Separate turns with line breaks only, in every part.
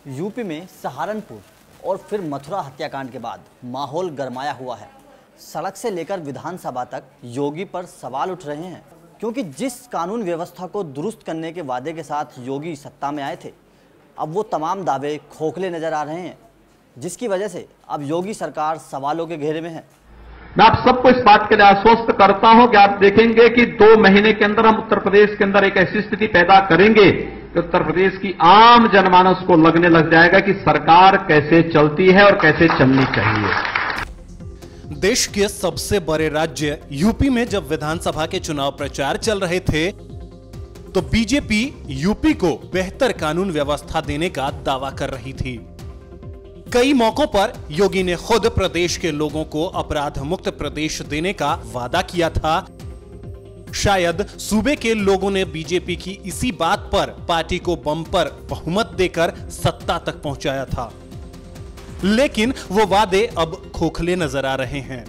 UP में सहारनपुर और फिर मथुरा हत्याकांड के बाद माहौल गरमाया हुआ है। सड़क से लेकर विधानसभा तक योगी पर सवाल उठ रहे हैं, क्योंकि जिस कानून व्यवस्था को दुरुस्त करने के वादे के साथ योगी सत्ता में आए थे, अब वो तमाम दावे खोखले नजर आ रहे हैं, जिसकी वजह से अब योगी सरकार सवालों के घेरे में है।
मैं आप सबको इस बात के लिए आश्वस्त करता हूं कि आप देखेंगे कि 2 महीने के अंदर हम उत्तर प्रदेश के अंदर एक ऐसी स्थिति पैदा करेंगे कि उत्तर प्रदेश की आम जनमानस को लगने लग जाएगा कि सरकार कैसे चलती है और कैसे चलनी चाहिए।
देश के सबसे बड़े राज्य यूपी में जब विधानसभा के चुनाव प्रचार चल रहे थे, तो बीजेपी यूपी को बेहतर कानून व्यवस्था देने का दावा कर रही थी। कई मौकों पर योगी ने खुद प्रदेश के लोगों को अपराध मुक्त प्रदेश देने का वादा किया था। शायद सूबे के लोगों ने बीजेपी की इसी बात पर पार्टी को बम्पर बहुमत देकर सत्ता तक पहुंचाया था, लेकिन वो वादे अब खोखले नजर आ रहे हैं।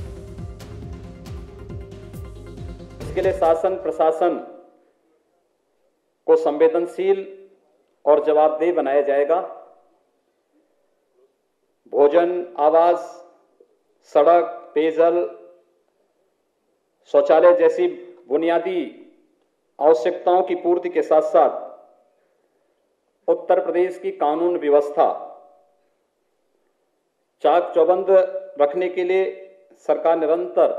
इसके लिए शासन प्रशासन को संवेदनशील और जवाबदेह बनाया जाएगा। भोजन, आवास, सड़क, पेयजल, शौचालय जैसी बुनियादी आवश्यकताओं की पूर्ति के साथ साथ उत्तर प्रदेश की कानून व्यवस्था चाक चौबंद रखने के लिए सरकार निरंतर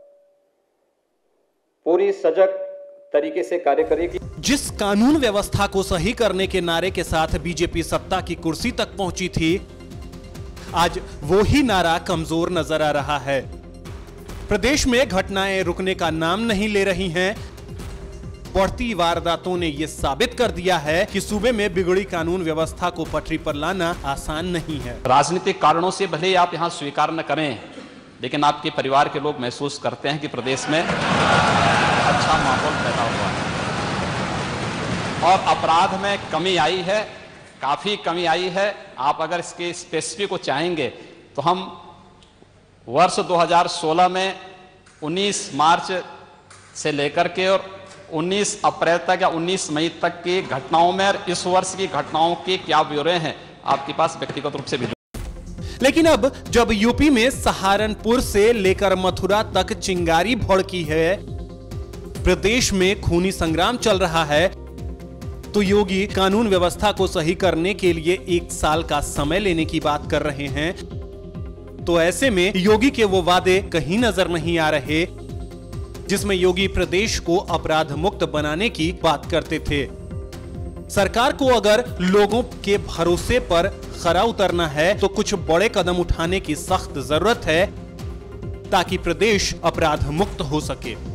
पूरी सजग तरीके से कार्य करेगी।
जिस कानून व्यवस्था को सही करने के नारे के साथ बीजेपी सत्ता की कुर्सी तक पहुंची थी, आज वो ही नारा कमजोर नजर आ रहा है। प्रदेश में घटनाएं रुकने का नाम नहीं ले रही हैं। बढ़ती वारदातों ने यह साबित कर दिया है कि सूबे में बिगड़ी कानून व्यवस्था को पटरी पर लाना आसान नहीं है।
राजनीतिक कारणों से भले ही आप यहां स्वीकार न करें, लेकिन आपके परिवार के लोग महसूस करते हैं कि प्रदेश में अच्छा माहौल पैदा हुआ है और अपराध में कमी आई है, काफी कमी आई है। आप अगर इसके स्पेसिफिक को चाहेंगे तो हम वर्ष 2016 में 19 मार्च से लेकर के और 19 अप्रैल तक या 19 मई तक की घटनाओं में और इस वर्ष की घटनाओं के क्या ब्यौरे हैं, आपके पास व्यक्तिगत रूप से भी।
लेकिन अब जब यूपी में सहारनपुर से लेकर मथुरा तक चिंगारी भड़की है, प्रदेश में खूनी संग्राम चल रहा है, तो योगी कानून व्यवस्था को सही करने के लिए 1 साल का समय लेने की बात कर रहे हैं। तो ऐसे में योगी के वो वादे कहीं नजर नहीं आ रहे, जिसमें योगी प्रदेश को अपराध मुक्त बनाने की बात करते थे। सरकार को अगर लोगों के भरोसे पर खरा उतरना है, तो कुछ बड़े कदम उठाने की सख्त जरूरत है, ताकि प्रदेश अपराध मुक्त हो सके।